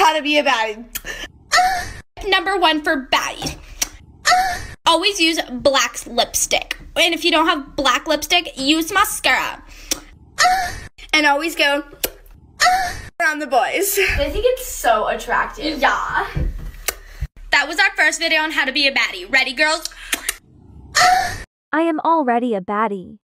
how to be a baddie. Number 1 for baddie. Always use black lipstick. And if you don't have black lipstick, use mascara. And always go around the boys. I think it's so attractive. Yeah. That was our first video on how to be a baddie. Ready, girls? I am already a baddie.